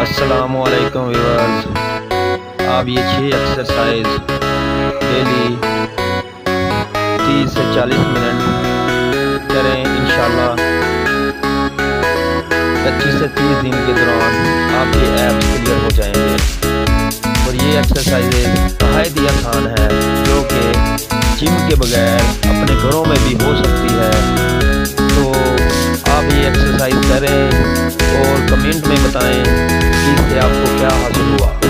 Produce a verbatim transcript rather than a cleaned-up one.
अस्सलामुअलैकुम व्यूअर्स, आप ये छः एक्सरसाइज डेली तीस से चालीस मिनट करें। इंशाल्लाह पच्चीस से तीस दिन के दौरान आपके एब्स क्लियर हो जाएंगे। और ये एक्सरसाइजेज नहायत ही आसान है, जो कि जिम के बगैर अपने घरों में भी हो सकती है। तो आप ये एक्सरसाइज करें और कमेंट में बताएं कि इससे आपको क्या हासिल हुआ।